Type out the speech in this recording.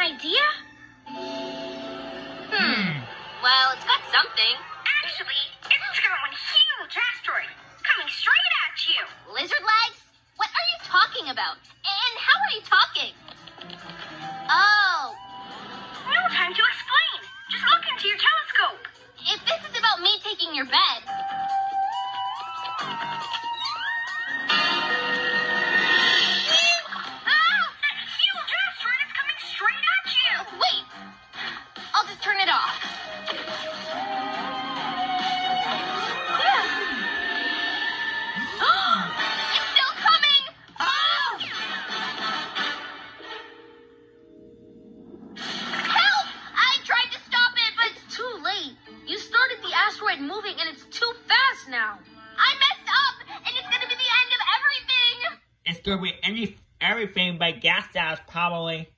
idea? Well, it's got something. Actually, it's got one huge asteroid coming straight at you. Lizard legs? What are you talking about? And how are you talking? Oh, No time to explain. Just look into your telescope. if this is about me taking your bed. That huge asteroid is coming straight at you. Wait, I'll just turn it off. It's still coming! Help! I tried to stop it, but It's too late. You started the asteroid moving and it's too fast now. I messed up, and it's gonna be the end of everything! It's gonna be everything but gas cells, probably.